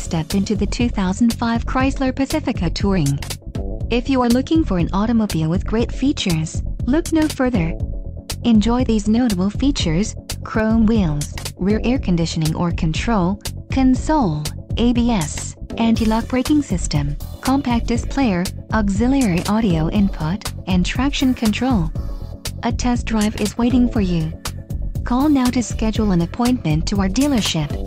step into the 2005 Chrysler Pacifica Touring. If you are looking for an automobile with great features, look no further. Enjoy these notable features: chrome wheels, rear air conditioning or control, console, ABS, anti-lock braking system, compact disc player, auxiliary audio input, and traction control. A test drive is waiting for you. Call now to schedule an appointment to our dealership.